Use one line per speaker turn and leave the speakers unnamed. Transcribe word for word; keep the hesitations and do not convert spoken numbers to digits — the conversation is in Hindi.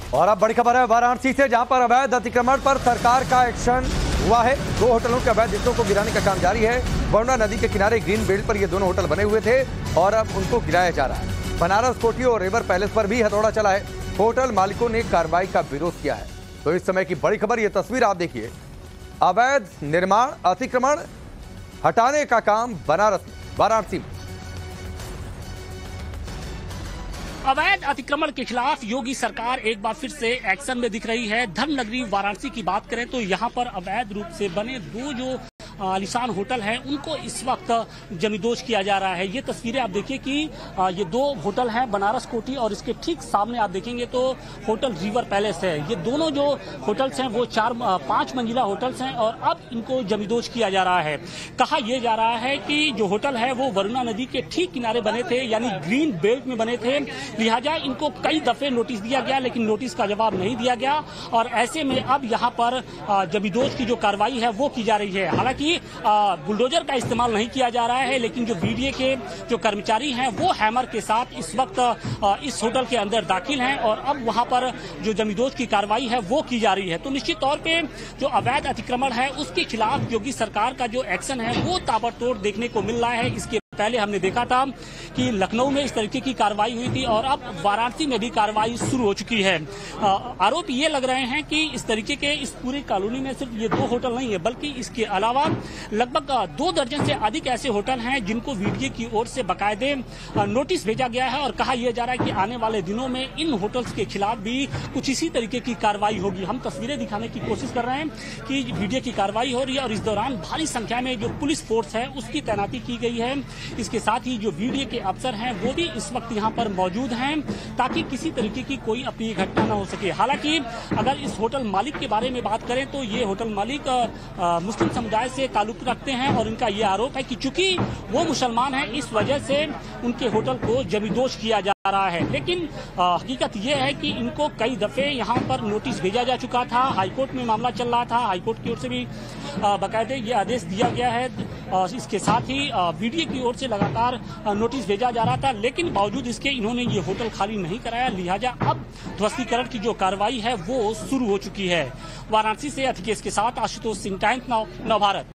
और अब बड़ी खबर है वाराणसी से, जहां पर अवैध अतिक्रमण पर सरकार का एक्शन हुआ है। दो होटलों के अवैध हिस्सों को गिराने का काम जारी है। वरुणा नदी के किनारे ग्रीन बेल्ट पर ये दोनों होटल बने हुए थे और अब उनको गिराया जा रहा है। बनारस कोठी और रिवर पैलेस पर भी हथौड़ा चला है। होटल मालिकों ने कार्रवाई का विरोध किया है। तो इस समय की बड़ी खबर, ये तस्वीर आप देखिए। अवैध निर्माण अतिक्रमण हटाने का काम बनारस वाराणसी में।
अवैध अतिक्रमण के खिलाफ योगी सरकार एक बार फिर से एक्शन में दिख रही है। धर्मनगरी वाराणसी की बात करें तो यहाँ पर अवैध रूप से बने दो जो आलिशान होटल हैं उनको इस वक्त जमींदोज किया जा रहा है। ये तस्वीरें आप देखिए कि ये दो होटल हैं, बनारस कोठी और इसके ठीक सामने आप देखेंगे तो होटल रिवर पैलेस है। ये दोनों जो होटल्स हैं वो चार पांच मंजिला होटल्स हैं और अब इनको जमींदोज किया जा रहा है। कहा यह जा रहा है कि जो होटल है वो वरुणा नदी के ठीक किनारे बने थे, यानी ग्रीन बेल्ट में बने थे, लिहाजा इनको कई दफे नोटिस दिया गया लेकिन नोटिस का जवाब नहीं दिया गया और ऐसे में अब यहाँ पर जमींदोज की जो कार्रवाई है वो की जा रही है। हालांकि बुलडोजर का इस्तेमाल नहीं किया जा रहा है लेकिन जो बीडीए के जो कर्मचारी हैं वो हैमर के साथ इस वक्त इस होटल के अंदर दाखिल हैं और अब वहां पर जो जमींदोज की कार्रवाई है वो की जा रही है। तो निश्चित तौर पे जो अवैध अतिक्रमण है उसके खिलाफ योगी सरकार का जो एक्शन है वो ताबड़तोड़ देखने को मिल रहा है। इसके पहले हमने देखा था कि लखनऊ में इस तरीके की कार्रवाई हुई थी और अब वाराणसी में भी कार्रवाई शुरू हो चुकी है। आरोप ये लग रहे हैं कि इस तरीके के इस पूरी कॉलोनी में सिर्फ ये दो होटल नहीं है बल्कि इसके अलावा लगभग दो दर्जन से अधिक ऐसे होटल हैं जिनको वीडीए की ओर से बाकायदे नोटिस भेजा गया है और कहा यह जा रहा है कि आने वाले दिनों में इन होटल्स के खिलाफ भी कुछ इसी तरीके की कार्रवाई होगी। हम तस्वीरें दिखाने की कोशिश कर रहे हैं कि वीडीए की कार्रवाई हो रही है और इस दौरान भारी संख्या में जो पुलिस फोर्स है उसकी तैनाती की गई है। इसके साथ ही जो वीडीए के अफसर हैं वो भी इस वक्त यहाँ पर मौजूद हैं ताकि किसी तरीके की कोई अप्रिय घटना न हो सके। हालांकि अगर इस होटल मालिक के बारे में बात करें तो ये होटल मालिक आ, मुस्लिम समुदाय से ताल्लुक रखते हैं और इनका ये आरोप है कि चूंकि वो मुसलमान हैं इस वजह से उनके होटल को जमींदोज किया जा रहा है। लेकिन आ, हकीकत यह है कि इनको कई दफे यहाँ पर नोटिस भेजा जा चुका था। हाईकोर्ट में मामला चल रहा था, हाईकोर्ट की ओर से भी बाकायदे ये आदेश दिया गया है। आ, इसके साथ ही वीडीए की ओर से लगातार नोटिस भेजा जा रहा था लेकिन बावजूद इसके इन्होंने ये होटल खाली नहीं कराया, लिहाजा अब ध्वस्तीकरण की जो कार्रवाई है वो शुरू हो चुकी है। वाराणसी से अथिकेश के साथ आशुतोष सिंह, टाइम्स नाउ नवभारत।